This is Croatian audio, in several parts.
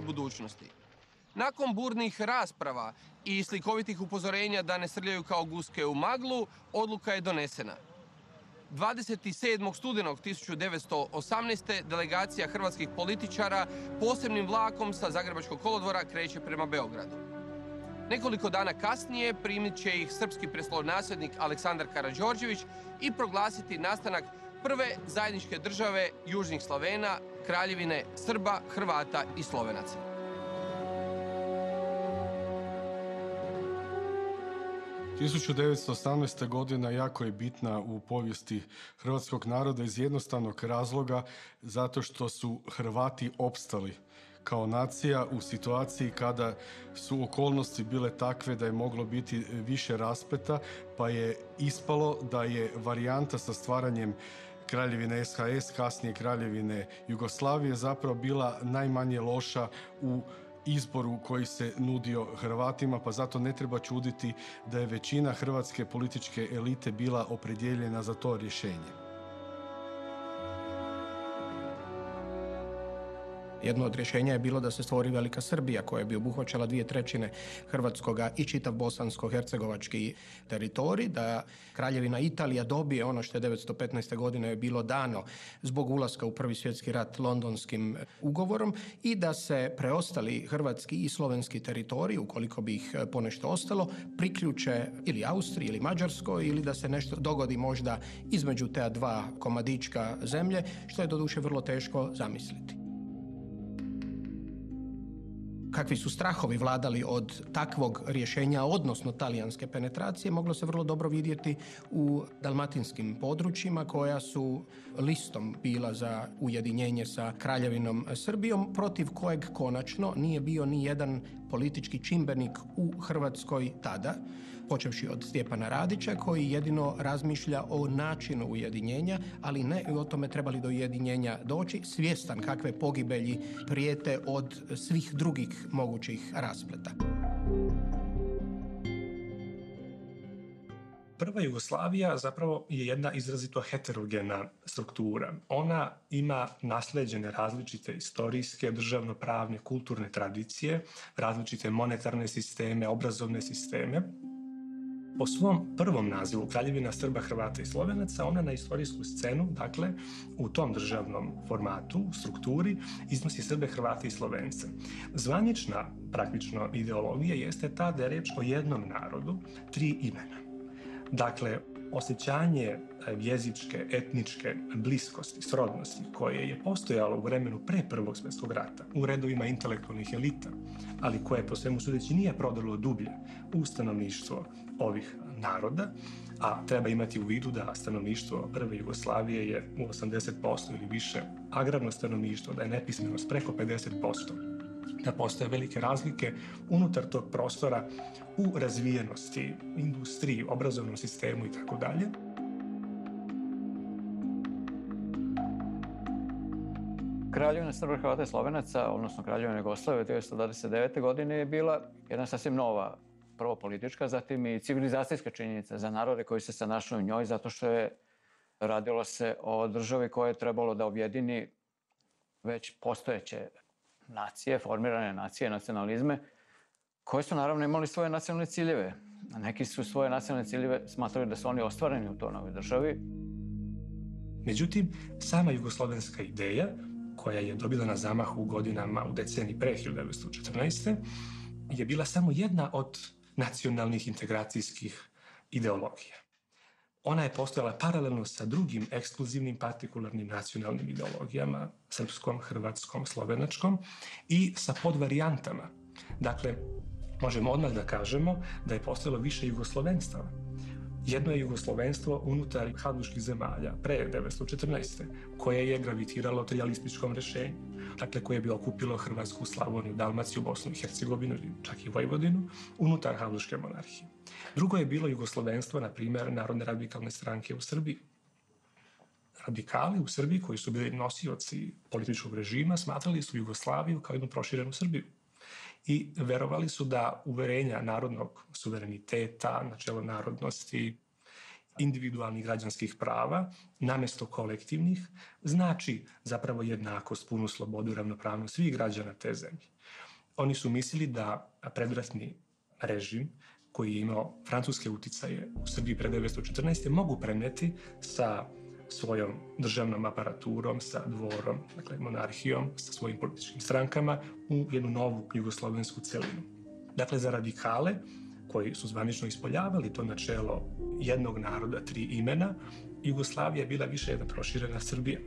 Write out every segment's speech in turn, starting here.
budućnosti. Nakon burnih rasprava i slikovitih upozorenja da ne srljaju kao guske u maglu, odluka je donesena. 27. studenog 1918. delegacija hrvatskih političara posebnim vlakom sa Zagrebačkog kolodvora kreće prema Beogradu. Nekoliko dana kasnije primit će ih srpski prestolonasljednik Aleksandar Karađorđević i proglasiti nastanak prve zajedničke države južnih Slavena, Kraljevine Srba, Hrvata i Slovenaca. – 1918. godina jako je bitna u povijesti hrvatskog naroda iz jednostavnog razloga zato što su Hrvati opstali kao nacija u situaciji kada su okolnosti bile takve da je moglo biti više raspleta, pa je ispalo da je varijanta sa stvaranjem Kraljevine SHS, kasnije Kraljevine Jugoslavije, zapravo bila najmanje loša u izboru koji se nudio Hrvatima, pa zato ne treba čuditi da je većina hrvatske političke elite bila opredijeljena za to rješenje. Jedno od rješenja je bilo da se stvori Velika Srbija koja bi obuhvaćala 2/3 hrvatskoga i čitav bosansko-hercegovački teritorij, da Kraljevina Italija dobije ono što je 1915. godine je bilo dano zbog ulaska u Prvi svjetski rat Londonskim ugovorom i da se preostali hrvatski i slovenski teritorij, ukoliko bi ih ponešto ostalo, priključe ili Austriji ili Mađarskoj ili da se nešto dogodi možda između te dva komadićka zemlje, što je doduše vrlo teško zamisliti. Kakvi su strahovi vladali od takvog rješenja, odnosno talijanske penetracije, moglo se vrlo dobro vidjeti u dalmatinskim područjima koja su listom bila za ujedinjenje sa Kraljevinom Srbijom, protiv kojeg konačno nije bio ni jedan politički čimbenik u Hrvatskoj tada, počevši od Stjepana Radića, koji jedino razmišlja o načinu ujedinjenja, ali ne i o tome treba li do ujedinjenja doći, svjestan kakve pogibelji prijete od svih drugih mogućih raspleta. Prva Jugoslavija zapravo je jedna izrazito heterogena struktura. Ona ima naslijeđene različite istorijske, državnopravne, kulturne tradicije, različite monetarne sisteme, obrazovne sisteme. Po svom prvom nazivu Kraljevina Srba, Hrvata i Slovenaca, ona na istorijsku scenu, dakle, u tom državnom formatu, strukturi, iznosi Srbe, Hrvate i Slovence. Zvanična, praktično, ideologija jeste ta da je riječ o jednom narodu, 3 imena. Dakle, osjećanje jezičke, etničke bliskosti, srodnosti koje je postojalo u vremenu pre Prvog svjetskog rata u redovima intelektualnih elita, ali koje po svemu sudeći nije prodalo dublje u stanovništvo ovih naroda, a treba imati u vidu da stanovništvo prve Jugoslavije je u 80% ili više agrarno stanovništvo, da je nepismenost preko 50%. Da postoje velike razlike unutar tog prostora u razvijenosti, industriji, obrazovnom sistemu i tako dalje. Kraljevina Srba, Hrvata i Slovenaca, odnosno Kraljevina Jugoslavije 1929. godine je bila jedna sasvim nova, prvo politička, zatim i civilizacijska činjenica za narode koji se našli u njoj, zato što je radilo se o državi koja je trebalo da objedini već postojeće nacije, formirane nacije, nacionalizme, koje su naravno imali svoje nacionalne ciljeve. Neki su svoje nacionalne ciljeve smatrali da su oni ostvareni u toj novoj državi. Međutim, sama jugoslovenska ideja, koja je dobila na zamahu u godinama u deceniji pre 1914. je bila samo jedna od nacionalnih integracijskih ideologija. Ona je postojala paralelno sa drugim ekskluzivnim partikularnim nacionalnim ideologijama, srpskom, hrvatskom, slovenačkom i sa podvarijantama. Dakle, možemo odmah da kažemo da je postojalo više jugoslovenstava. Jedno je jugoslovenstvo unutar habsburških zemalja pre 1914. koje je gravitiralo trijalističkom rješenju, dakle koje bi okupilo Hrvatsku, Slavoniju, Dalmaciju, Bosnu i Hercegovinu, čak i Vojvodinu, unutar habsburške monarhije. Drugo je bilo jugoslovenstvo, na primjer, Narodne radikalne stranke u Srbiji. Radikali u Srbiji, koji su bili nosioci političkog režima, smatrali su Jugoslaviju kao jednu proširenu Srbiju. I verovali su da uverenja narodnog suvereniteta, načelo narodnosti, individualnih građanskih prava namjesto kolektivnih znači zapravo jednakost, punu slobodu i ravnopravnost svih građana te zemlje. Oni su mislili da predratni režim koji je imao francuske uticaje u Srbiji pre 1914. mogu prenijeti sa svojom državnom aparaturom, sa dvorom, dakle monarhijom, sa svojim političkim strankama u jednu novu jugoslovensku celinu. Dakle, za radikale koji su zvanično ispoljavali to načelo jednog naroda, tri imena, Jugoslavija je bila više jedna proširena Srbija.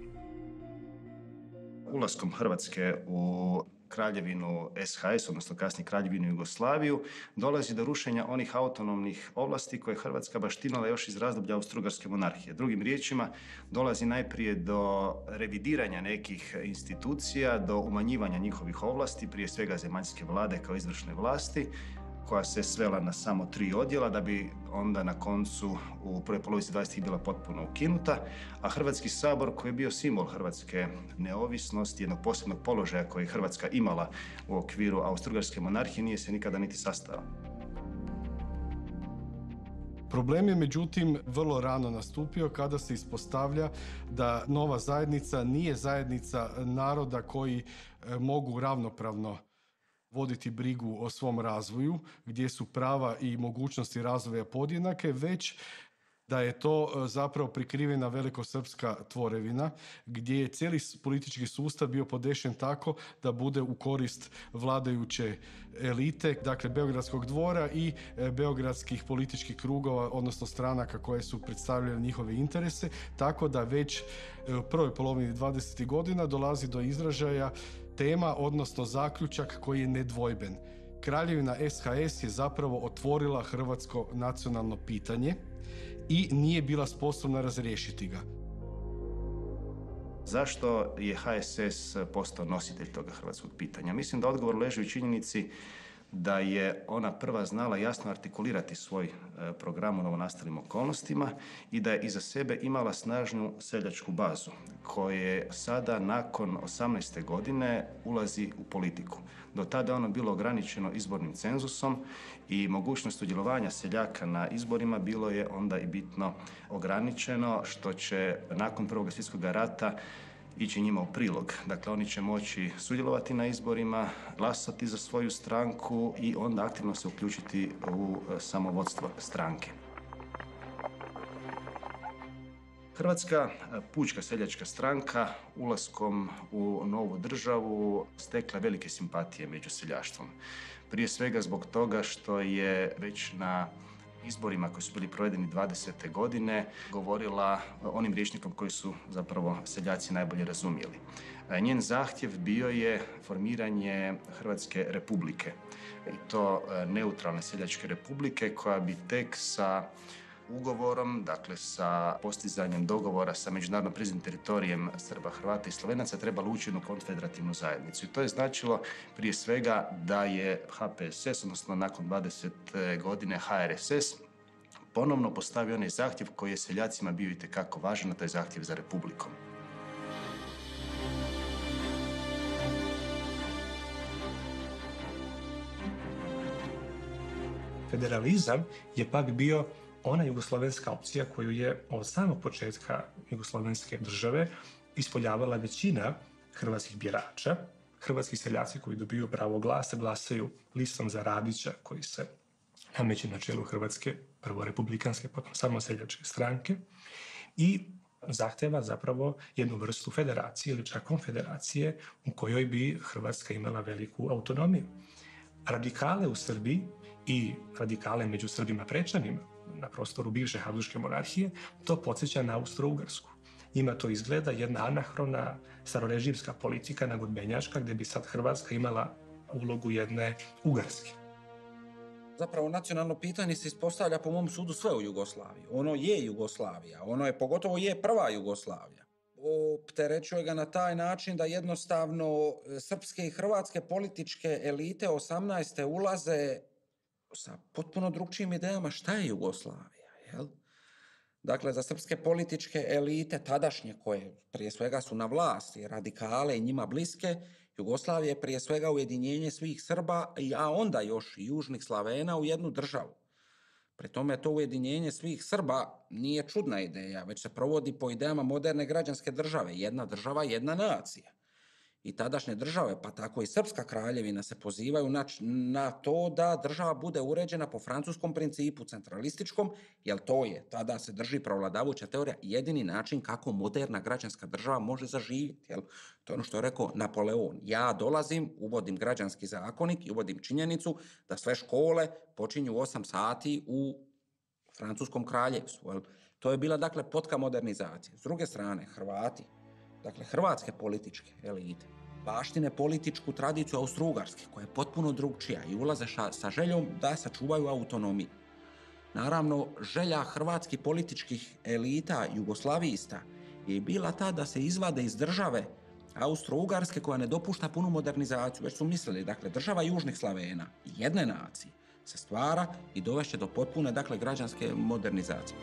Ulaskom Hrvatske u kraljevinu SHS, odnosno kasnije kraljevinu Jugoslaviju, dolazi do rušenja onih autonomnih ovlasti koje je Hrvatska baštinala još iz razdoblja Austro-Ugarske monarhije. Drugim riječima, dolazi najprije do revidiranja nekih institucija, do umanjivanja njihovih ovlasti, prije svega zemaljske vlade kao izvršne vlasti, koja se svela na samo 3 odjela, da bi onda na koncu u prvoj polovici 20. bila potpuno ukinuta, a Hrvatski sabor, koji je bio simbol hrvatske neovisnosti, jednog posebnog položaja koji je Hrvatska imala u okviru Austro-Ugarske monarhije, nije se nikada niti sastao. Problem je međutim vrlo rano nastupio kada se ispostavlja da nova zajednica nije zajednica naroda koji mogu ravnopravno voditi brigu o svom razvoju, gdje su prava i mogućnosti razvoja podjednake, već da je to zapravo prikrivena velikosrpska tvorevina, gdje je cijeli politički sustav bio podešen tako da bude u korist vladajuće elite, dakle Beogradskog dvora i beogradskih političkih krugova, odnosno stranaka koje su predstavljale njihove interese, tako da već u prvoj polovini 20. godina dolazi do izražaja tema, odnosno zaključak koji je nedvojben. Kraljevina SHS je zapravo otvorila hrvatsko nacionalno pitanje i nije bila sposobna razriješiti ga. Zašto je HSS postao nositelj toga hrvatskog pitanja? Mislim da odgovor leži u činjenici da je ona prva znala jasno artikulirati svoj program u novonastalim okolnostima i da je iza sebe imala snažnu seljačku bazu koje sada nakon 18. godine ulazi u politiku. Do tada je ono bilo ograničeno izbornim cenzusom i mogućnost sudjelovanja seljaka na izborima bilo je onda i bitno ograničeno, što će nakon Prvog svjetskog rata ići njima u prilog. Dakle, oni će moći sudjelovati na izborima, glasati za svoju stranku i onda aktivno se uključiti u samovodstvo stranke. Hrvatska pučka seljačka stranka ulaskom u novu državu stekla velike simpatije među seljaštvom. Prije svega zbog toga što je već na izborima koji su bili provedeni 20. godine govorila onim rječnikom koji su zapravo seljaci najbolje razumjeli. Njen zahtjev bio je formiranje Hrvatske republike i to neutralne seljačke republike koja bi tek sa ugovorom, dakle sa postizanjem dogovora sa međunarodno priznatim teritorijem Srba, Hrvata i Slovenaca trebala ući u jednu konfederativnu zajednicu. I to je značilo prije svega da je HPSS, odnosno nakon 20 godine HRSS, ponovno postavio onaj zahtjev koji je seljacima bio itekako važan, a to je zahtjev za republikom. Federalizam je pak bio ona jugoslovenska opcija koju je od samog početka jugoslovenske države ispoljavala većina hrvatskih birača. Hrvatski seljaci koji dobiju pravo glasa glasaju listom za Radića koji se nameće na čelu Hrvatske, prvo republikanske, potom samo seljačke stranke i zahteva zapravo jednu vrstu federacije ili čak konfederacije u kojoj bi Hrvatska imala veliku autonomiju. Radikale u Srbiji i radikale među Srbima prečanima na prostoru bivše Habsburške monarhije, to podsjeća na Austro-Ugarsku. Njima to izgleda jedna anahrona starorežimska politika nagodbenjačka gdje bi sad Hrvatska imala ulogu jedne Ugarske. Zapravo nacionalno pitanje se ispostavlja po mom sudu sve u Jugoslaviji. Ono je Jugoslavija, ono je pogotovo je prva Jugoslavija. Opterećuje ga na taj način da jednostavno srpske i hrvatske političke elite 18. ulaze sa potpuno drugčijim idejama šta je Jugoslavija, jel? Dakle, za srpske političke elite tadašnje, koje prije svega su na vlasti, radikale i njima bliske, Jugoslavija je prije svega ujedinjenje svih Srba, a onda još i južnih Slavena u jednu državu. Pri tome to ujedinjenje svih Srba nije čudna ideja, već se provodi po idejama moderne građanske države. Jedna država, jedna nacija. I tadašnje države, pa tako i Srpska kraljevina, se pozivaju na to da država bude uređena po francuskom principu, centralističkom, jer to je, tada se drži prevladavajuća teorija, jedini način kako moderna građanska država može zaživjeti. Jel? To je ono što je rekao Napoleon. Ja dolazim, uvodim građanski zakonik i uvodim činjenicu da sve škole počinju u 8 sati u francuskom kraljevstvu. Jel? To je bila, dakle, potka modernizacije. S druge strane, Hrvati, dakle, hrvatske političke elite, baštine političku tradiciju Austro-Ugarske, koja je potpuno drugčija i ulaze sa željom da sačuvaju autonomiju. Naravno, želja hrvatskih političkih elita, jugoslavista, je bila ta da se izvade iz države Austro-Ugarske koja ne dopušta punu modernizaciju. Već su mislili, dakle, država južnih Slavena, jedne nacije, se stvara i dovešće do potpune, dakle, građanske modernizacije.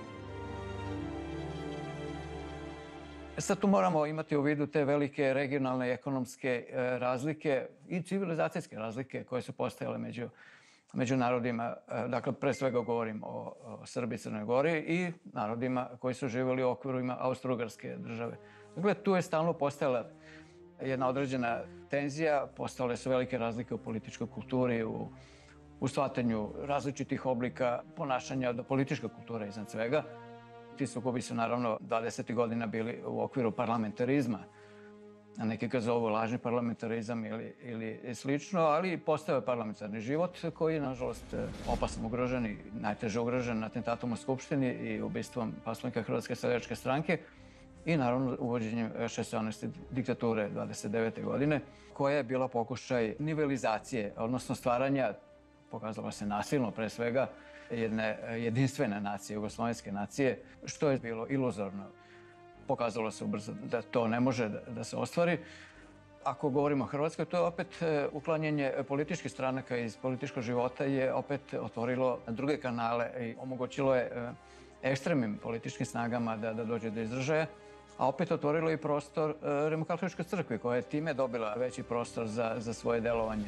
Sad tu moramo imati u vidu te velike regionalne i ekonomske razlike i civilizacijske razlike koje su postojale među narodima. Dakle, pre svega govorim o Srbiji i Crnoj Gori i narodima koji su živjeli u okvirima Austro-Ugarske države. Dakle, tu je stalno postojala jedna određena tenzija, postojale su velike razlike u političkoj kulturi, u shvatanju različitih oblika ponašanja do političke kulture iznad svega. Ti sukobi su naravno 20. godina bili u okviru parlamentarizma. Neki ga zovu lažni parlamentarizam ili slično, ali postao je parlamentarni život koji je, nažalost, opasno ugrožen i najteže ugrožen atentatom u Skupštini i ubistvom poslanika Hrvatske seljačke stranke i naravno uvođenjem šestionaeste diktature 29. godine, koja je bila pokušaj nivelizacije, odnosno stvaranja, pokazalo se nasilno pre svega, jedne jedinstvene nacije, jugoslovenske nacije, što je bilo iluzorno. Pokazalo se ubrzo da to ne može da se ostvari. Ako govorimo o Hrvatskoj, to je opet uklanjanje političkih stranaka iz političkog života je opet otvorilo druge kanale i omogućilo je ekstremnim političkim snagama da dođe do izražaja, a opet otvorilo i prostor Rimokatoličkoj crkvi koja je time dobila veći prostor za svoje delovanje.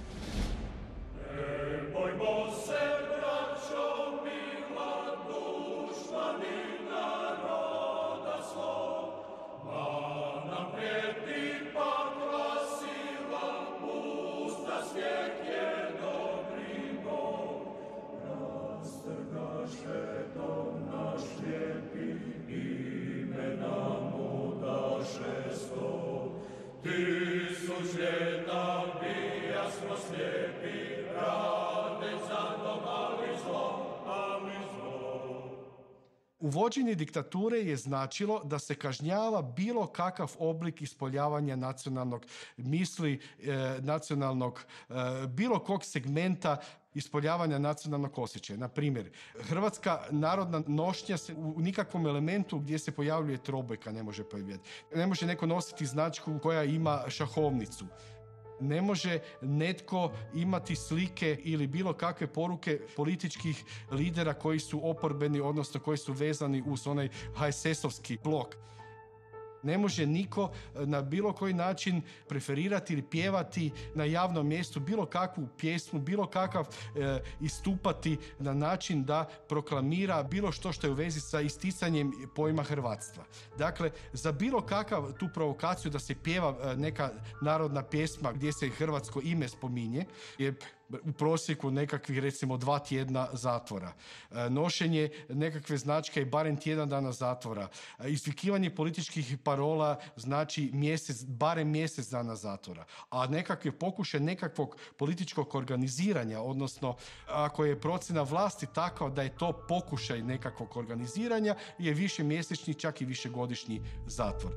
Uvođenje diktature je značilo da se kažnjava bilo kakav oblik ispoljavanja nacionalnog misli, nacionalnog, bilo kog segmenta ispoljavanja nacionalnog osjećaja. Na primjer, hrvatska narodna nošnja se u nikakvom elementu gdje se pojavljuje trobojka ne može pojavljati. Ne može neko nositi značku koja ima šahovnicu. Ne može netko imati slike ili bilo kakve poruke političkih lidera koji su oporbeni, odnosno koji su vezani uz onaj HSS-ovski blok. Ne može niko na bilo koji način preferirati ili pjevati na javnom mjestu bilo kakvu pjesmu, bilo kakav istupati na način da proklamira bilo što je u vezi sa isticanjem pojma hrvatstva. Dakle, za bilo kakav tu provokaciju da se pjeva neka narodna pjesma gdje se hrvatsko ime spominje je u prosjeku nekakvih recimo 2 tjedna zatvora. Nošenje nekakve značke je barem tjedan dana zatvora. Izvikivanje političkih parola znači barem mjesec dana zatvora. A nekakve pokušaj nekakvog političkog organiziranja, odnosno ako je procjena vlasti takva da je to pokušaj nekakvog organiziranja, je višemjesečni, čak i višegodišnji zatvor.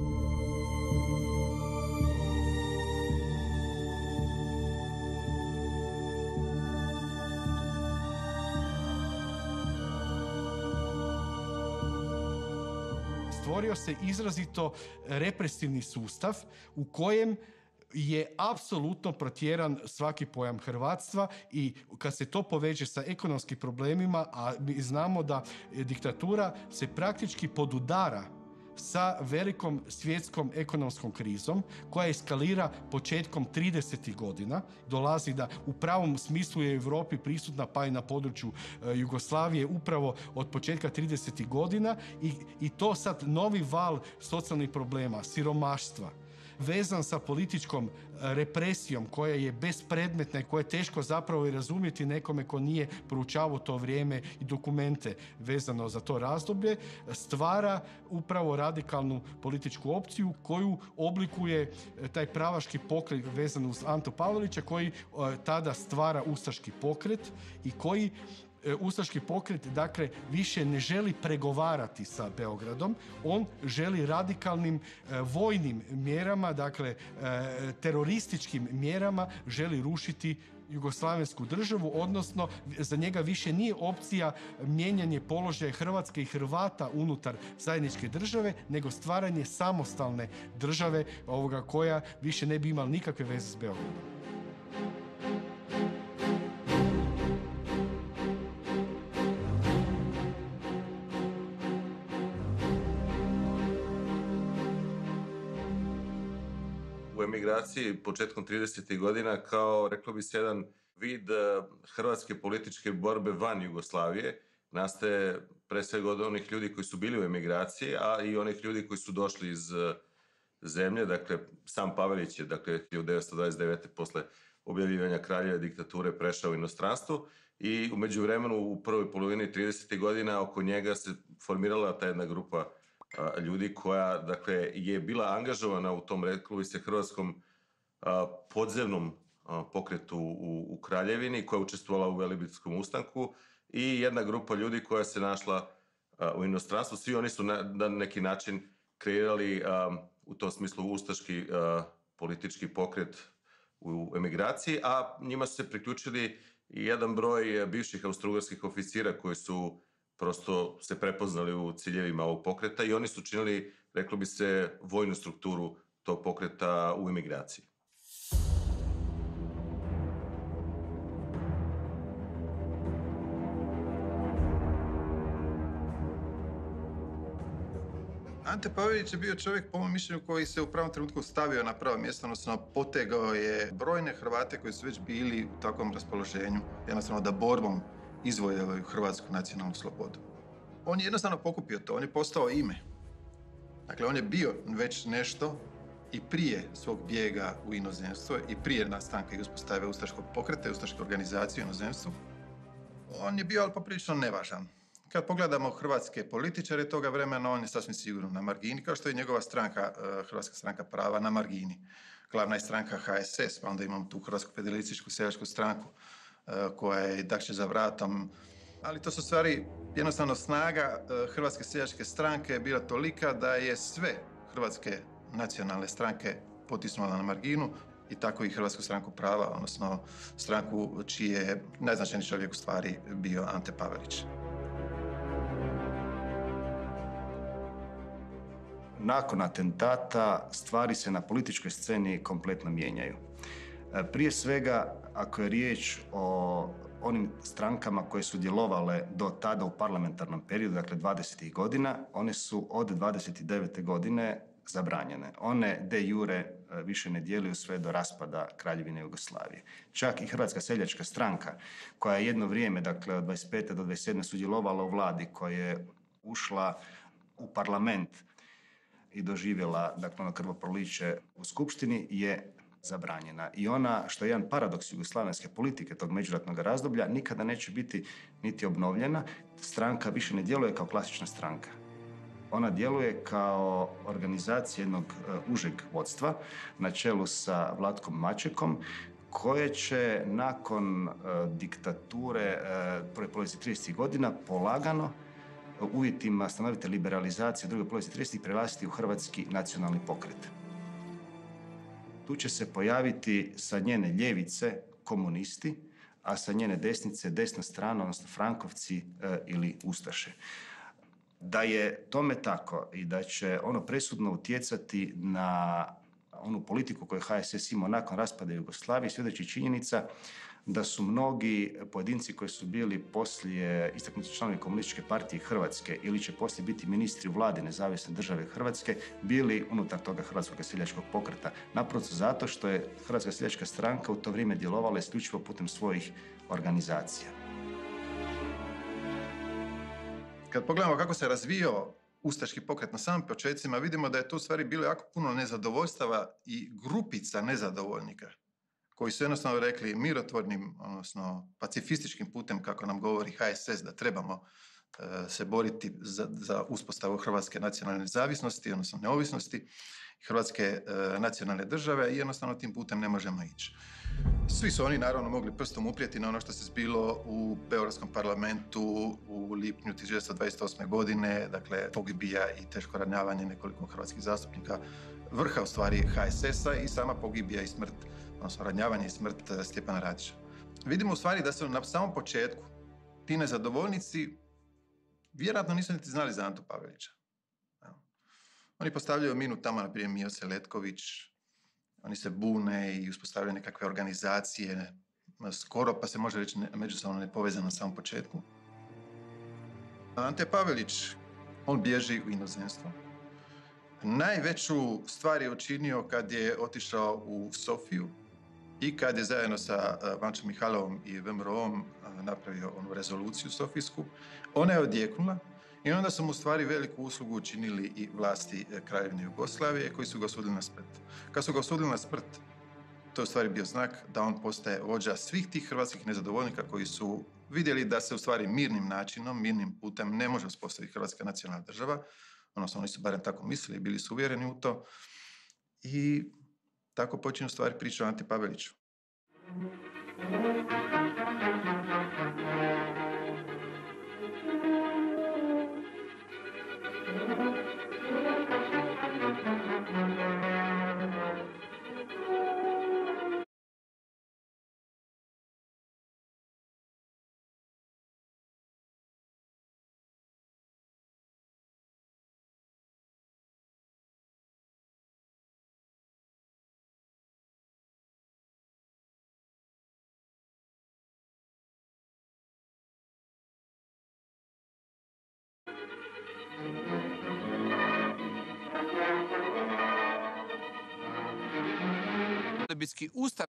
Stvorio se izrazito represivni sustav u kojem je apsolutno protjeran svaki pojam hrvatstva i kad se to poveže sa ekonomskim problemima, a mi znamo da diktatura se praktički podudara sa velikom svjetskom ekonomskom krizom koja eskalira početkom 30. godina. Dolazi da u pravom smislu je u Europi prisutna, pa i na području Jugoslavije upravo od početka 30. godina i to sad novi val socijalnih problema, siromaštva, vezan sa političkom represijom koja je bespredmetna i koja je teško zapravo i razumjeti nekome ko nije proučavao to vrijeme i dokumente vezano za to razdoblje, stvara upravo radikalnu političku opciju koju oblikuje taj pravaški pokret vezan uz Antu Pavelića koji tada stvara ustaški pokret i koji ustaški pokret, dakle, više ne želi pregovarati sa Beogradom, on želi radikalnim vojnim mjerama, dakle, terorističkim mjerama želi rušiti jugoslavensku državu, odnosno za njega više nije opcija mijenjanje položaja Hrvatske i Hrvata unutar zajedničke države, nego stvaranje samostalne države koja više ne bi imala nikakve veze s Beogradom. U emigraciji početkom 30. godina kao, reklo bi se, jedan vid hrvatske političke borbe van Jugoslavije nastaje pre svega od onih ljudi koji su bili u emigraciji, a i onih ljudi koji su došli iz zemlje. Dakle, sam Pavelić je 1929. posle objavljivanja kraljeve diktature prešao u inostranstvo i u međuvremenu u prvoj polovini 30. godina oko njega se formirala ta jedna grupa ljudi koja, dakle, je bila angažovana u tom, reklo bi se, hrvatskom podzemnom pokretu u Kraljevini, koja je učestvovala u Velebitskom ustanku, i jedna grupa ljudi koja se našla u inostranstvu. Svi oni su na neki način kreirali u tom smislu ustaški politički pokret u emigraciji, a njima su se priključili i jedan broj bivših austrougarskih oficira koji su prosto se prepoznali u ciljevima ovog pokreta i oni su činili, reklo bi se, vojnu strukturu tog pokreta u emigraciji. Ante Pavelić je bio čovjek, po mom mišljenju, koji se u pravom trenutku stavio na pravo mjesto, odnosno potegao je brojne Hrvate koji su već bili u takvom raspoloženju, jednostavno da borbom izvojevaju hrvatsku nacionalnu slobodu. On je jednostavno pokupio to, on je postao ime. Dakle, on je bio već nešto i prije svog bijega u inozemstvo i prije nastanka i uspostave ustaškog pokreta i ustaške organizacije u inozemstvu. On je bio, ali poprilično nevažan. Kad pogledamo hrvatske političare toga vremena, on je sasvim sigurno na margini, kao što je njegova stranka, Hrvatska stranka prava, na margini. Glavna je stranka HSS, pa onda imamo tu Hrvatsku federalističku seljačku stranku, koja je dakle za vratom. Ali to su stvari, jednostavno snaga Hrvatske seljačke stranke je bila tolika da je sve hrvatske nacionalne stranke potisnula na marginu i tako i Hrvatsku stranku prava, odnosno stranku čiji je najznačajniji čovjek u stvari bio Ante Pavelić. Nakon atentata stvari se na političkoj sceni kompletno mijenjaju. Prije svega, ako je riječ o onim strankama koje su djelovale do tada u parlamentarnom periodu, dakle 20. godina, one su od 29. godine zabranjene. One de jure više ne djeluju sve do raspada Kraljevine Jugoslavije. Čak i Hrvatska seljačka stranka, koja je jedno vrijeme, dakle od 25. do 27. sudjelovala u vladi, koja je ušla u parlament i doživjela, dakle, ono krvoproliće u skupštini, je zabranjena. I ona, što je jedan paradoks jugoslavenske politike tog međuratnog razdoblja, nikada neće biti niti obnovljena. Stranka više ne djeluje kao klasična stranka. Ona djeluje kao organizacija jednog užeg vodstva na čelu sa Vlatkom Mačekom, koje će nakon diktature prve polovice 30. godina polagano uvjetima stanovite liberalizacije druge polovice 30. prelaziti u hrvatski nacionalni pokret. Tu će se pojaviti sa njene ljevice komunisti, a sa njene desnice desna strana, odnosno Frankovci ili Ustaše. Da je tome tako i da će ono presudno utjecati na onu politiku koju HSS imao nakon raspada Jugoslavije svjedoči činjenica da su mnogi pojedinci koji su bili poslije istaknuti članovi Komunističke partije Hrvatske ili će poslije biti ministri u vladi Nezavisne države Hrvatske bili unutar toga Hrvatskog seljačkog pokreta. Naprosto zato što je Hrvatska seljačka stranka u to vrijeme djelovala isključivo putem svojih organizacija. Kad pogledamo kako se razvijao ustaški pokret na samim početcima, vidimo da je tu u stvari bilo jako puno nezadovoljstava i grupica nezadovoljnika koji su jednostavno rekli mirotvornim, odnosno pacifističkim putem, kako nam govori HSS, da trebamo se boriti za uspostavu hrvatske nacionalne nezavisnosti, odnosno neovisnosti, hrvatske nacionalne države i jednostavno tim putem ne možemo ići. Svi su oni naravno mogli prstom uprijeti na ono što se zbilo u Beogradskom parlamentu u lipnju 1928. godine, dakle pogibija i teško ranjavanje nekoliko hrvatskih zastupnika, vrha u stvari HSS-a i sama pogibija i smrt, odnosno ranjavanje i smrt Stjepana Radića. Vidimo u stvari da su na samom početku ti nezadovoljnici vjerojatno nisu niti znali za Antu Pavelića. Oni postavljaju minu tamo, na primjer Mijo Letković, oni se bune i uspostavljaju nekakve organizacije, skoro pa se može reći međusobno nepovezano na samom početku. Ante Pavelić, on bježi u inozemstvo. Najveću stvar je učinio kad je otišao u Sofiju i kad je zajedno sa Vančom Mihajlovom i VMRO-om napravio onu rezoluciju sofijsku. Ona je odjeknula i onda su mu u stvari veliku uslugu učinili i vlasti Kraljevine Jugoslavije koji su ga osudili na smrt. Kad su ga osudili na smrt, to je u stvari bio znak da on postaje vođa svih tih hrvatskih nezadovoljnika koji su vidjeli da se u stvari mirnim načinom, mirnim putem ne može uspostaviti hrvatska nacionalna država, odnosno oni su barem tako mislili, bili su uvjereni u to i tako počinju stvari priča o Anti Paveliću. Velebitski ustav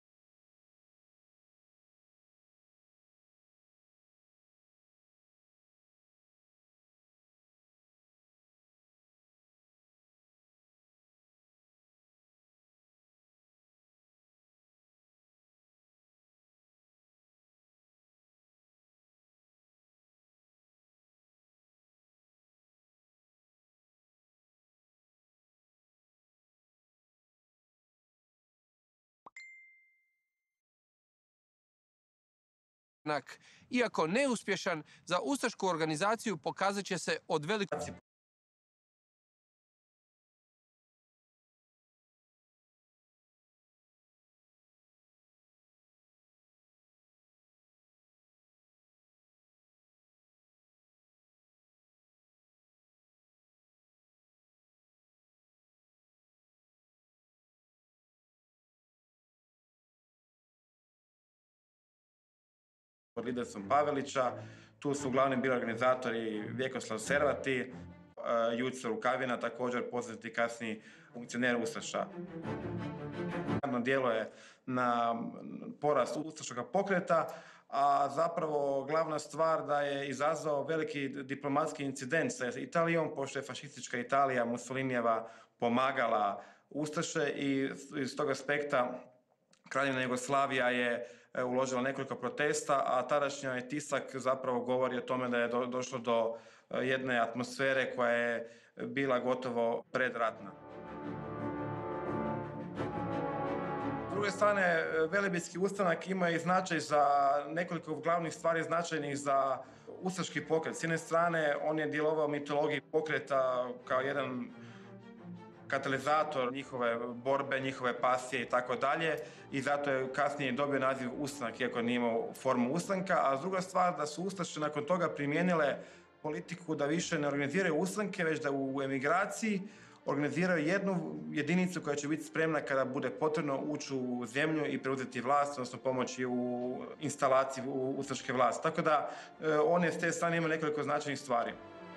iako neuspješan, za ustašku organizaciju pokazat će se od velikog... pod liderstvom Pavelića. Tu su uglavnom bili organizatori Vjekoslav Servati, Judica Rukavina, također poznati kasniji funkcioner ustaša. Djelo je na porast ustaškog pokreta, a zapravo glavna stvar da je izazvao veliki diplomatski incident sa Italijom, pošto je fašistička Italija Mussolinijeva pomagala ustaše i iz tog aspekta Kraljevina Jugoslavija je uložila nekoliko protesta, a tadašnji tisak zapravo govori o tome da je došlo do jedne atmosfere koja je bila gotovo predratna. S druge strane, Velebitski ustanak ima i značaj za nekoliko glavnih stvari značajnih za ustaški pokret. S jedne strane, on je djelovao mitologiji pokreta kao jedan katalizator njihove borbe, njihove pasije i tako dalje i zato je kasnije dobio naziv ustanak, iako nije imao formu ustanka, a druga stvar da su ustaše nakon toga primijenile politiku da više ne organiziraju ustanke, već da u emigraciji organiziraju jednu jedinicu koja će biti spremna kada bude potrebno ući u zemlju i preuzeti vlast, odnosno pomoći u instalaciji ustaške vlasti. Tako da one s te strane imaju nekoliko značajnih stvari.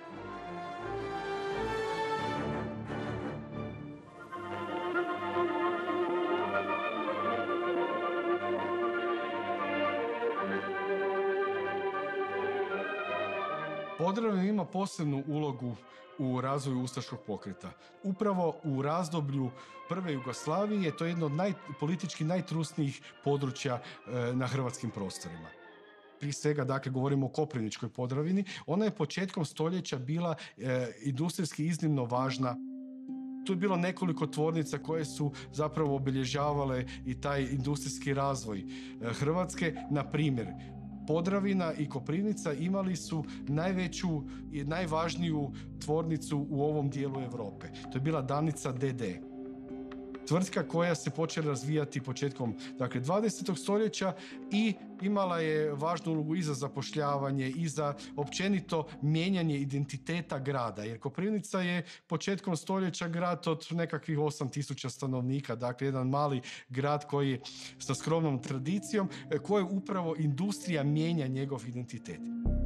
Podravina ima posebnu ulogu u razvoju ustaškog pokreta. Upravo u razdoblju prve Jugoslavije to je jedno od politički najtrusnijih područja na hrvatskim prostorima. Prije svega, dakle, govorimo o Koprivničkoj Podravini. Ona je početkom stoljeća bila industrijski iznimno važna. Tu je bilo nekoliko tvornica koje su zapravo obilježavale i taj industrijski razvoj Hrvatske. Na primjer, Podravina i Koprivnica imali su najveću i najvažniju tvornicu u ovom dijelu Europe. To je bila Danica DD. Tvrtka koja se počela razvijati početkom 20. stoljeća i imala je važnu ulogu i za zapošljavanje i za općenito mijenjanje identiteta grada. Jer Koprivnica je početkom stoljeća grad od nekakvih 8.000 stanovnika, dakle jedan mali grad koji je sa skromnom tradicijom, koji upravo industrija mijenja njegov identitet.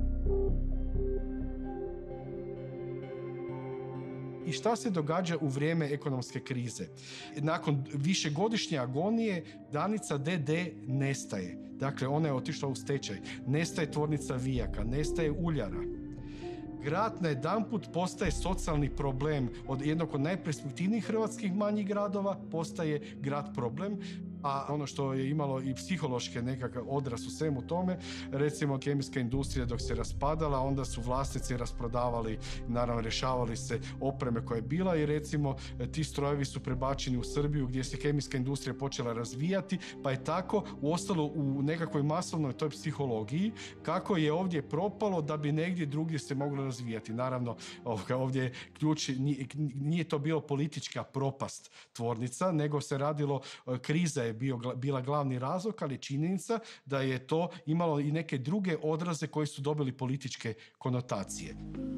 I šta se događa u vrijeme ekonomske krize? Nakon višegodišnje agonije Danica DD nestaje. Dakle, ona je otišla u stečaj. Nestaje tvornica vijaka, nestaje uljara. Grad najedanput postaje socijalni problem. Od jednog od najperspektivnijih hrvatskih manjih gradova postaje grad problem. A ono što je imalo i psihološke nekakav odraz u svemu tome, recimo kemijska industrija dok se raspadala, onda su vlasnici rasprodavali, naravno rješavali se opreme koja je bila i recimo ti strojevi su prebačeni u Srbiju gdje se kemijska industrija počela razvijati, pa je tako ostalo u nekakvoj masovnoj toj psihologiji kako je ovdje propalo da bi negdje drugdje se moglo razvijati. Naravno, ovdje je ključ, nije to bilo politička propast tvornica, nego se radilo, kriza je bila glavni razlog, ali činjenica da je to imalo i neke druge odraze koji su dobili političke konotacije.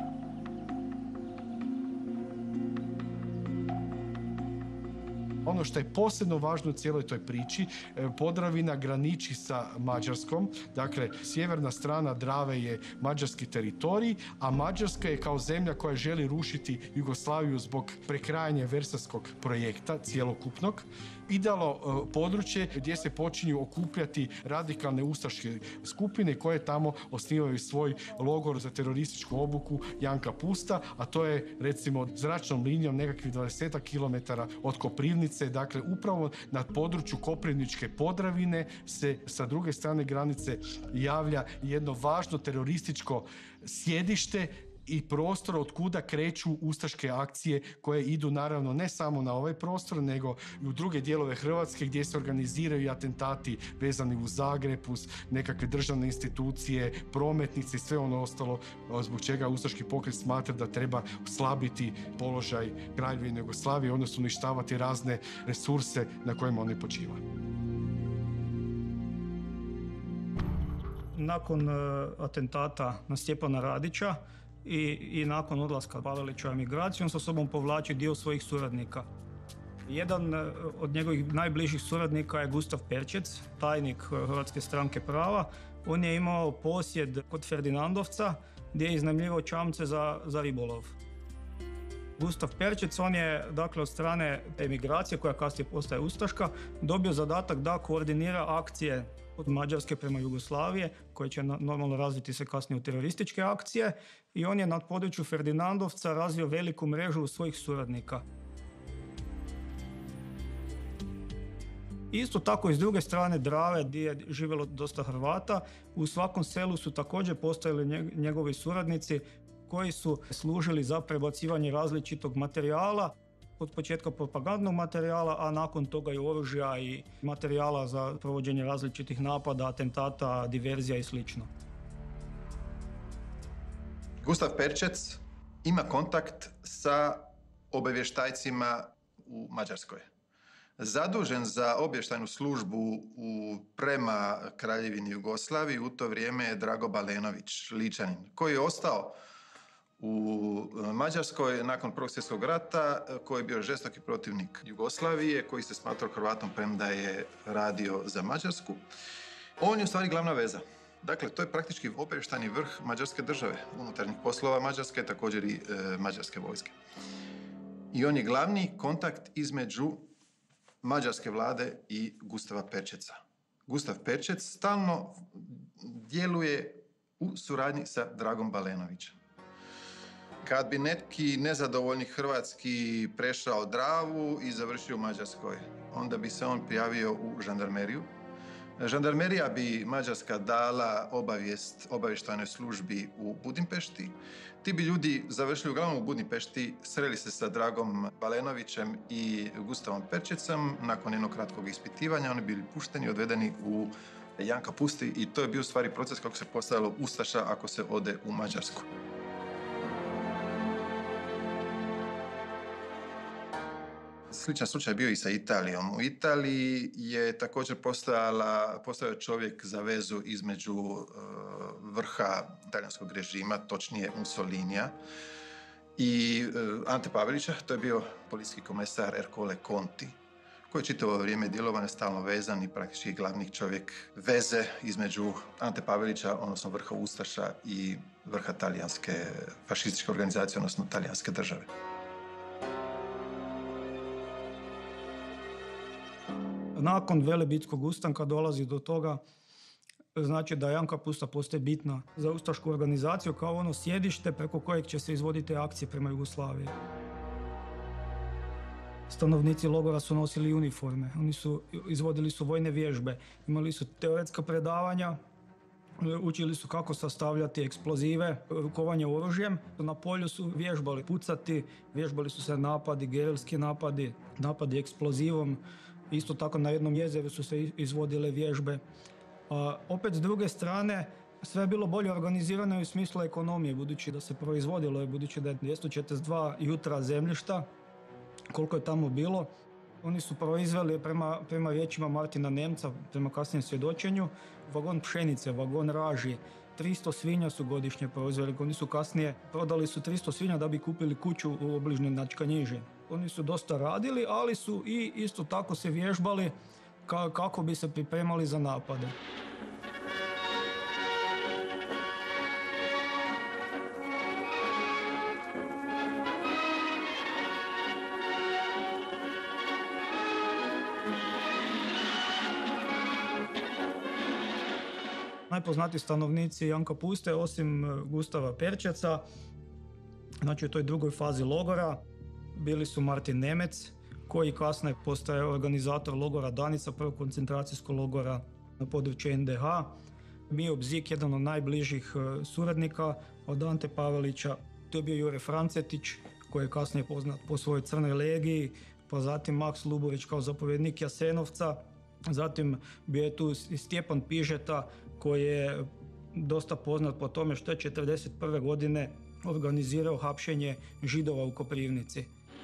Ono što je posebno važno u cijeloj toj priči, Podravina graniči sa Mađarskom, dakle sjeverna strana Drave je mađarski teritorij, a Mađarska je kao zemlja koja želi rušiti Jugoslaviju zbog prekrajanja Versajskog projekta cjelokupnog, idealno područje gdje se počinju okupljati radikalne ustaške skupine koje tamo osnivaju svoj logor za terorističku obuku Janka Pusta, a to je recimo zračnom linijom nekakvih 20 km od Koprivnice. Dakle, upravo na području Koprivničke Podravine se sa druge strane granice javlja jedno važno terorističko sjedište i prostor od kuda kreću ustaške akcije koje idu naravno ne samo na ovaj prostor, nego i u druge dijelove Hrvatske gdje se organiziraju atentati vezani uz Zagreb, uz nekakve državne institucije, prometnice i sve ono ostalo zbog čega ustaški pokret smatra da treba slabiti položaj Kraljevine Jugoslavije, odnosno uništavati razne resurse na kojima one počiva. Nakon atentata na Stjepana Radića i nakon odlaska Pavelića u emigraciju, on sa sobom povlači dio svojih suradnika. Jedan od njegovih najbližih suradnika je Gustav Perčec, tajnik Hrvatske stranke prava. On je imao posjed kod Ferdinandovca gdje je iznajmljivao čamce za ribolov. Gustav Perčec, on je dakle od strane emigracije koja kasnije postaje ustaška dobio zadatak da koordinira akcije od Mađarske prema Jugoslavije, koje će normalno razviti se kasnije u terorističke akcije, i on je na području Ferdinandovca razvio veliku mrežu svojih suradnika. Isto tako i s druge strane Drave, gdje je živjelo dosta Hrvata, u svakom selu su također postojali njegovi suradnici koji su služili za prebacivanje različitog materijala, od početka propagandnog materijala, a nakon toga i oružja i materijala za provođenje različitih napada, atentata, diverzija i sl. Gustav Perčec ima kontakt sa obavještajcima u Mađarskoj. Zadužen za obavještajnu službu prema Kraljevini Jugoslaviji u to vrijeme je Drago Balenović, Ličanin, koji je ostao u Mađarskoj nakon Prvog svjetskog rata, koji je bio žestoki protivnik Jugoslavije, koji se smatrao Hrvatom premda je radio za Mađarsku. On je u stvari glavna veza. Dakle, to je praktički obavještajni vrh Mađarske države, unutarnjih poslova Mađarske, također i mađarske vojske. I on je glavni kontakt između mađarske vlade i Gustava Perčeca. Gustav Perčec stalno djeluje u suradnji sa Dragom Balenovićem. Kad bi neki nezadovoljni hrvatski prešao Dravu i završio u Mađarskoj, onda bi se on prijavio u žandarmeriju. Žandarmerija bi mađarska dala obavijest obavještajnoj službi u Budimpešti. Ti bi ljudi završili uglavnom u Budimpešti, sreli se sa Dragom Balenovićem i Gustavom Perčecom. Nakon jednog kratkog ispitivanja oni bili pušteni, odvedeni u Janka Pusti i to je bio u stvari proces kako se postavilo ustaša ako se ode u Mađarsku. Sličan slučaj bio i sa Italijom. U Italiji je također postojao čovjek za vezu između vrha talijanskog režima, točnije Mussolinija, i Ante Pavelića. To je bio policijski komesar Ercole Conti, koji je čitavo vrijeme djelovanja stalno vezan i praktički glavni čovjek veze između Ante Pavelića, odnosno vrha ustaša, i vrha talijanske fašističke organizacije, odnosno talijanske države. Nakon Velebitskog ustanka dolazi do toga, znači da Janka Pusta postaje bitna za ustašku organizaciju kao ono sjedište preko kojeg će se izvoditi akcije prema Jugoslaviji. Stanovnici logora su nosili uniforme, izvodili su vojne vježbe, imali su teoretska predavanja, učili su kako sastavljati eksplozive, rukovanje oružjem. Na polju su vježbali pucati, vježbali su se napadi, gerilski napadi, napadi eksplozivom. Isto tako na jednom jezeru su se izvodile vježbe. Opet s druge strane, sve je bilo bolje organizirano u smislu ekonomije, budući da se proizvodilo, budući da je 242 jutra zemljišta, koliko je tamo bilo. Oni su proizveli, prema riječima Martina Nemca, prema kasnijem svjedočenju, vagon pšenice, vagon raži, 300 svinja su godišnje proizveli. Oni su kasnije prodali su 300 svinja da bi kupili kuću u obližnjoj Načkanjiži. Oni su dosta radili, ali su i isto tako se vježbali kako bi se pripremali za napade. Najpoznatiji stanovnici Janka Puste, osim Gustava Perčeca, znači u toj drugoj fazi logora, bili su Martin Nemec, koji kasnije postaje organizator logora Danica, prvog koncentracijskog logora na području NDH. Mio Bzik, jedan od najbližih suradnika od Ante Pavelića. To je bio Jure Francetić, koji je kasnije poznat po svojoj Crnoj legiji, pa zatim Maks Lubović kao zapovjednik Jasenovca. Zatim bio je tu i Stjepan Pižeta, koji je dosta poznat po tome što je 1941. godine organizirao hapšenje Židova u Koprivnici.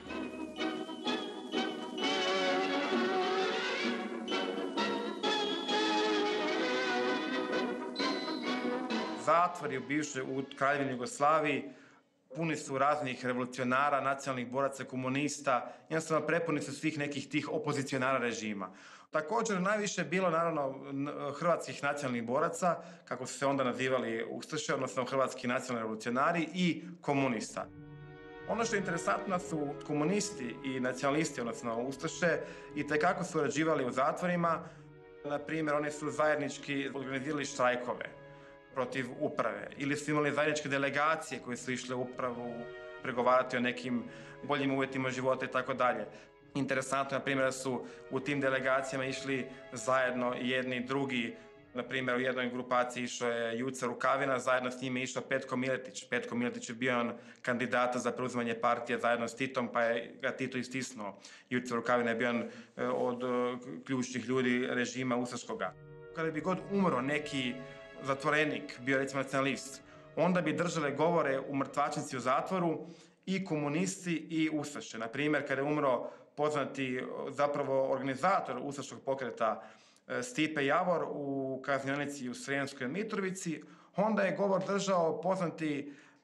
Zatvori u Kraljevini Jugoslaviji puni su raznih revolucionara, nacionalnih boraca, komunista, jednostavno prepuni su svih nekih tih opozicionara režima. Također najviše je bilo naravno hrvatskih nacionalnih boraca, kako su se onda nazivali ustaše, odnosno hrvatski nacionalni revolucionari, i komunista. Ono što je interesantno su komunisti i nacionalisti, odnosno ustaše, itekako surađivali u zatvorima. Na primjer, oni su zajednički organizirali štrajkove protiv uprave ili su imali zajedničke delegacije koje su išle u upravu pregovarati o nekim boljim uvjetima života i tako dalje. Interesantno, na primjer, su u tim delegacijama išli zajedno jedni drugi. Na primjer, u jednoj grupaciji išao je Juca Rukavina, zajedno s njime išao Petko Miletić. Petko Miletić je bio on kandidata za preuzimanje partije zajedno s Titom, pa je ga Tito istisnuo. Juca Rukavina je bio on od ključnih ljudi režima ustaškoga. Kada bi god umro neki zatvorenik, bio recimo nacionalist, onda bi držale govore u mrtvačnici u zatvoru i komunisti i ustaše. Na primjer, kada je umro poznati zapravo organizator ustaškog pokreta Stipe Javor u kaznionici u Sremskoj Mitrovici, onda je govor držao poznati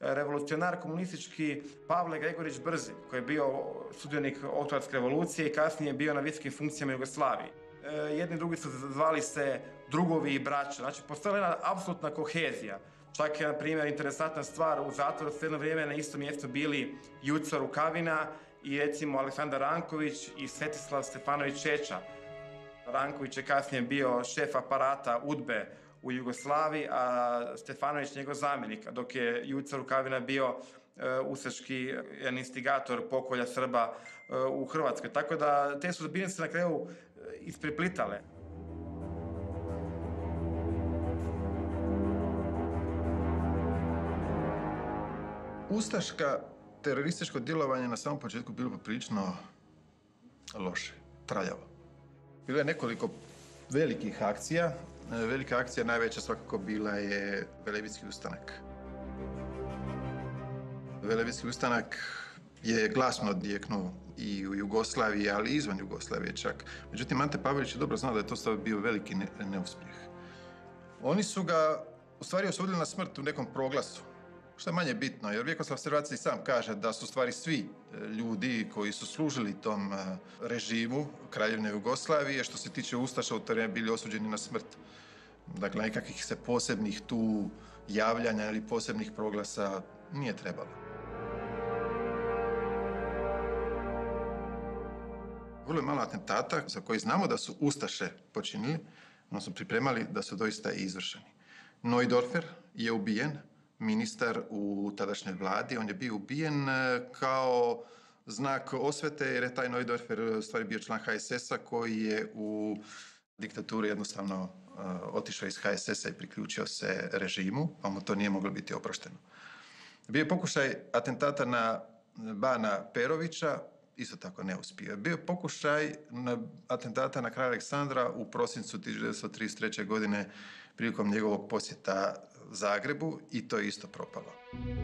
revolucionar komunistički Pavle Gregorić Brzi, koji je bio sudionik Oktobarske revolucije i kasnije bio na visokim funkcijama Jugoslaviji. Jedni drugi su zvali se drugovi i braća, znači postojala jedna apsolutna kohezija. Čak je, na primjer, interesantna stvar, u zatvoru su jedno vrijeme na istom mjestu bili Juco Rukavina i recimo Aleksandar Ranković i Svetislav Stefanović Čeča. Ranković je kasnije bio šef aparata UDBE u Jugoslaviji, a Stefanović njegov zamjenik, dok je Juco Rukavina bio ustaški instigator pokolja Srba u Hrvatskoj. Tako da te su sudbine se na kraju ispreplitale. Ustaška terorističko djelovanje na samom početku bilo poprilično loše, traljavo. Bilo je nekoliko velikih akcija. Velika akcija, najveća svakako bila je Velebitski ustanak. Velebitski ustanak je glasno odjeknuo i u Jugoslaviji, ali i izvan Jugoslavije čak. Međutim, Ante Pavelić je dobro znao da je to bio veliki neuspjeh. Oni su ga u stvari osudili na smrt u nekom proglasu. Što je manje bitno, jer Vjekoslav Servaci sam kaže da su stvari svi ljudi koji su služili tom režimu Kraljevine Jugoslavije, što se tiče ustaša, u to vrijeme bili osuđeni na smrt. Dakle, nekakvih se posebnih tu javljanja ili posebnih proglasa nije trebalo. Vrlo je malo atentata za koji znamo da su ustaše počinili, odnosno pripremali da su doista i izvršeni. Neudorfer je ubijen, ministar u tadašnjoj vladi. On je bio ubijen kao znak osvete, jer je taj Neudorfer u stvari bio član HSS-a koji je u diktaturi jednostavno otišao iz HSS-a i priključio se režimu, pa mu to nije moglo biti oprošteno. Bio je pokušaj atentata na Bana Perovića, isto tako neuspio. Bio je pokušaj atentata na kralja Aleksandra u prosincu 1933. godine prilikom njegovog posjeta Zagrebu i to je isto propalo.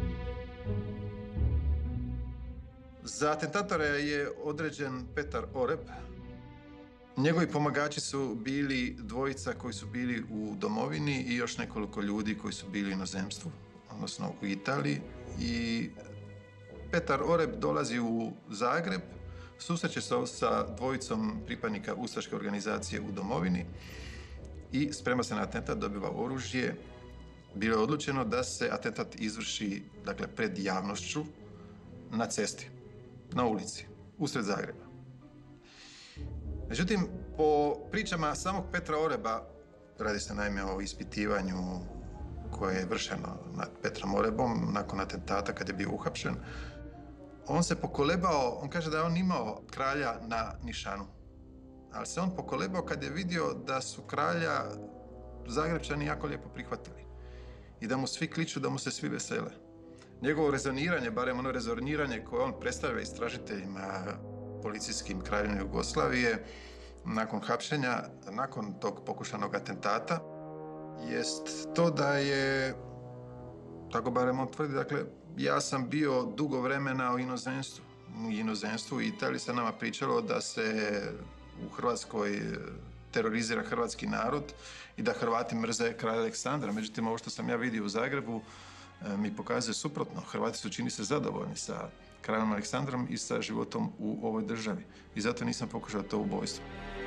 Za atentatora je određen Petar Oreb. Njegovi pomagači su bili dvojica koji su bili u domovini i još nekoliko ljudi koji su bili u inozemstvu, odnosno u Italiji. I Petar Oreb dolazi u Zagreb, susreće se sa dvojicom pripadnika ustaške organizacije u domovini i sprema se na atentat, dobiva oružje. Bilo je odlučeno da se atentat izvrši, dakle, pred javnošću na cesti, na ulici, usred Zagreba. Međutim, po pričama samog Petra Oreba, radi se naime o ispitivanju koje je vršeno nad Petrom Orebom nakon atentata kad je bio uhapšen, on se pokolebao, on kaže da je on imao kralja na nišanu, ali se on pokolebao kad je vidio da su kralja Zagrepčani jako lijepo prihvatili i da mu svi kliču, da mu se svi vesele. Njegovo rezoniranje, barem ono rezoniranje koje on predstavlja istražiteljima policijskim Kraljevine Jugoslavije nakon hapšenja, nakon tog pokušanog atentata, jest to da je, tako barem on tvrdi, dakle, ja sam bio dugo vremena u inozemstvu. U inozemstvu u Italiji se nama pričalo da se u Hrvatskoj terorizira hrvatski narod i da Hrvati mrze kralja Aleksandra. Međutim, ovo što sam ja vidio u Zagrebu mi pokazuje suprotno. Hrvati su, čini se, zadovoljni sa kraljom Aleksandrom i sa životom u ovoj državi. I zato nisam pokušao to ubojstvo.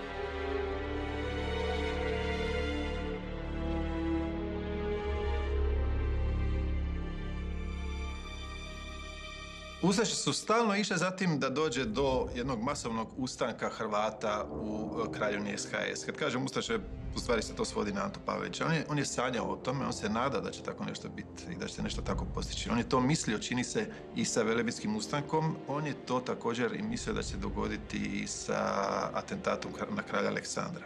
Ustaše su stalno išle zatim da dođe do jednog masovnog ustanka Hrvata u Kraljevini SHS. Kad kažem Ustaše, u stvari se to svodi na Antu Pavelića. On je sanjao o tome, on se nada da će tako nešto biti i da će se nešto tako postići. On je to mislio, čini se, i sa Velebitskim ustankom. On je to također i mislio da će dogoditi i sa atentatom na kralja Aleksandra.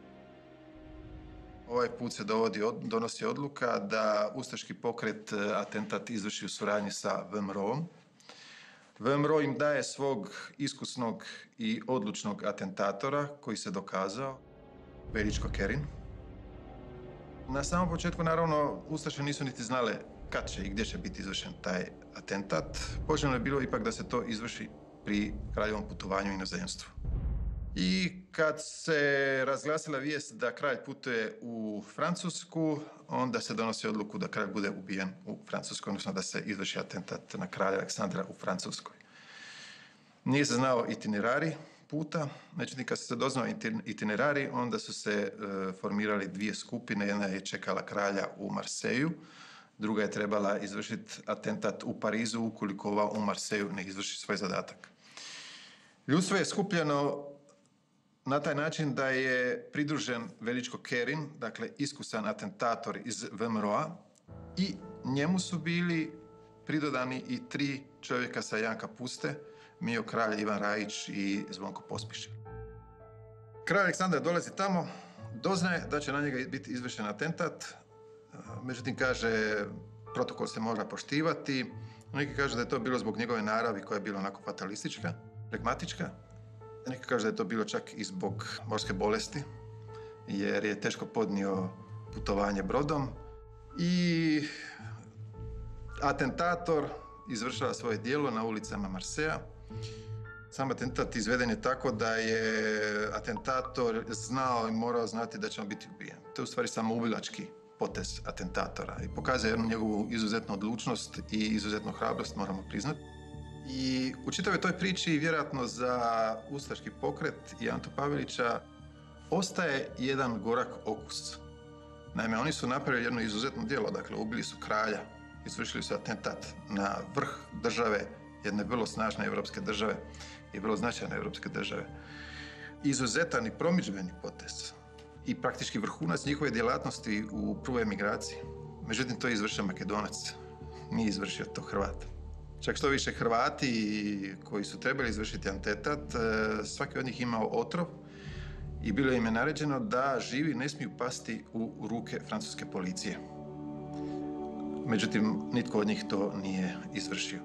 Ovaj put se donosi odluka da ustaški pokret atentat izvrši u suradnji sa VMRO-om. VMRO im daje svog iskusnog i odlučnog atentatora koji se dokazao, Veljičko Kerin. Na samom početku, naravno, ustaše nisu niti znale kad će i gdje će biti izvršen taj atentat. Poželjno je bilo ipak da se to izvrši pri kraljevom putovanju u inozemstvu. I kad se razglasila vijest da kralj putuje u Francusku, onda se donosi odluku da kralj bude ubijen u Francuskoj, odnosno da se izvrši atentat na kralja Aleksandra u Francuskoj. Nije se znao itinerari puta, međutim kad se doznao itinerari, onda su se formirali dvije skupine. Jedna je čekala kralja u Marseju, druga je trebala izvršiti atentat u Parizu ukoliko ova u Marseju ne izvrši svoj zadatak. Ljudstvo je skupljeno na taj način da je pridružen Veličko Kerin, dakle iskusan atentator iz VMRO-a, i njemu su bili pridodani i 3 čovjeka sa Janka Puste, Mijo Kralj, Ivan Rajić i Zvonko Pospišil. Kralj Aleksandar dolazi tamo, doznaje da će na njega biti izvršen atentat, međutim kaže protokol se mora poštivati. Neki kažu da je to bilo zbog njegove naravi koja je bila onako fatalistička, pragmatička. Neki kažu da je to bilo čak i zbog morske bolesti, jer je teško podnio putovanje brodom. I atentator izvršava svoje djelo na ulicama Marseja. Sam atentat izveden je tako da je atentator znao i morao znati da će on biti ubijen. To je u stvari samoubilački potez atentatora i pokazuje jednu njegovu izuzetnu odlučnost i izuzetnu hrabrost, moramo priznati. I u čitavoj toj priči, vjerojatno za ustaški pokret i Antu Pavelića, ostaje jedan gorak okus. Naime, oni su napravili jedno izuzetno djelo, dakle ubili su kralja, izvršili su atentat na vrh države, jedne vrlo snažne evropske države i vrlo značajne evropske države. Izuzetan i promidžbeni potez i praktički vrhunac njihove djelatnosti u prvoj emigraciji. Međutim, to je izvršio Makedonac, nije izvršio to Hrvat. Čak što više, Hrvati koji su trebali izvršiti atentat, svaki od njih imao otrov i bilo im je naređeno da živi ne smiju pasti u ruke francuske policije. Međutim, nitko od njih to nije izvršio.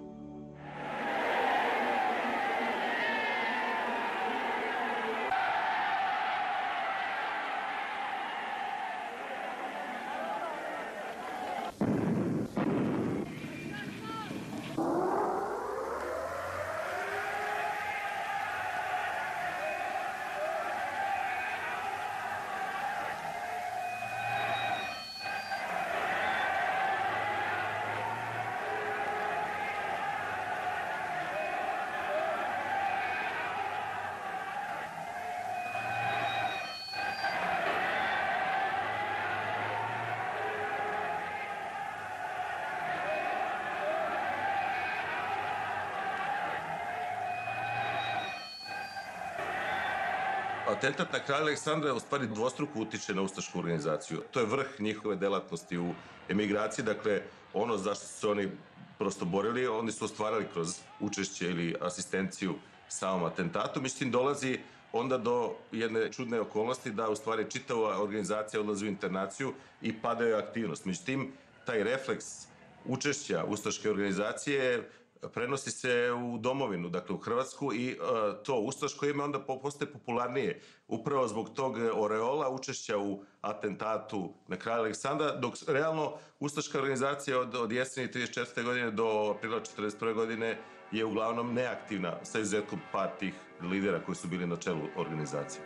Atentat na kralja Aleksandra u stvari dvostruko utiče na ustašku organizaciju. To je vrh njihove delatnosti u emigraciji, dakle ono zašto su se oni prosto borili, oni su ostvarali kroz učešće ili asistenciju samom atentatu. Međutim, dolazi onda do jedne čudne okolnosti da u stvari čitava organizacija odlazi u internaciju i padaju aktivnost. Međutim, taj refleks učešća ustaške organizacije prenosi se u domovinu, dakle u Hrvatsku, i to ustaško ime onda postaje popularnije upravo zbog tog oreola učešća u atentatu na kralja Aleksandra, dok realno ustaška organizacija od jeseni 1934. godine do aprila 1941. godine je uglavnom neaktivna, sa izuzetkom par tih lidera koji su bili na čelu organizacije.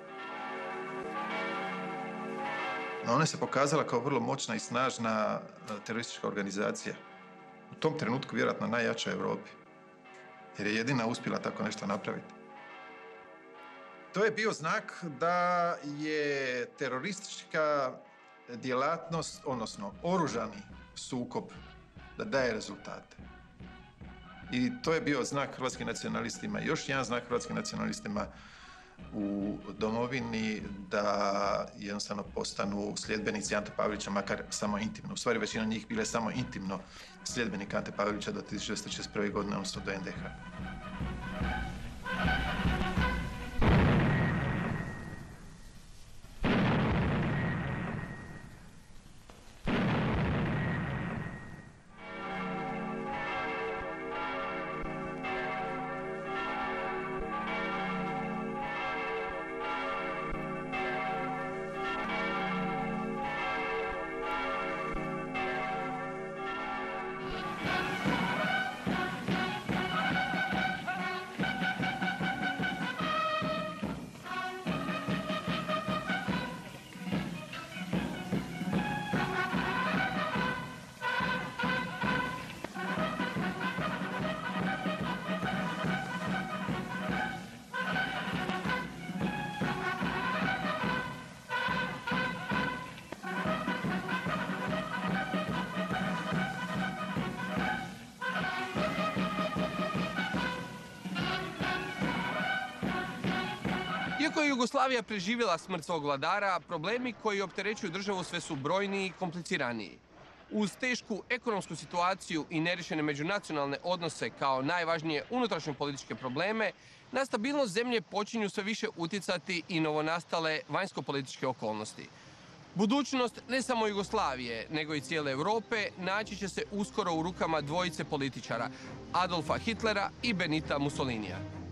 Ona se pokazala kao vrlo moćna i snažna teroristička organizacija. U tom trenutku vjerojatno najjača u Europi, jer je jedina uspjela tako nešto napraviti. To je bio znak da je teroristička djelatnost, odnosno oružani sukob, da daje rezultate. I to je bio znak hrvatskim nacionalistima, još jedan znak hrvatskim nacionalistima u domovini, da jednostavno postanu sljedbenici Ante Pavelića, makar samo intimno. U stvari većina njih bile samo intimno sljedbenika Ante Pavelića do 1941. godine, odnosno do NDH. Iako je Jugoslavija preživjela smrt svog vladara, problemi koji opterećuju državu sve su brojniji i kompliciraniji. Uz tešku ekonomsku situaciju i nerješene međunacionalne odnose kao najvažnije unutrašnjopolitičke probleme, na stabilnost zemlje počinju sve više utjecati i novonastale vanjskopolitičke okolnosti. Budućnost ne samo Jugoslavije, nego i cijele Europe naći će se uskoro u rukama dvojice političara, Adolfa Hitlera i Benita Mussolinija.